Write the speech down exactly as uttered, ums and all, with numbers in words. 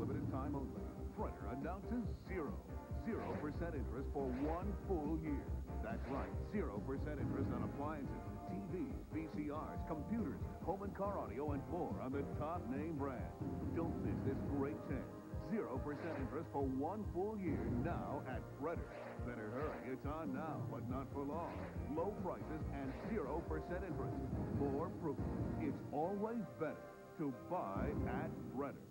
limited time only. Fredder announces zero. Zero percent interest for one full year. That's right, zero percent interest on appliances, T Vs, V C Rs, computers, home and car audio, and more on the top name brand. Don't miss this great chance. zero percent interest for one full year now at Fredder. Better hurry, it's on now, but not for long. Low prices and zero percent interest. More proof. It's always better to buy at Fredder.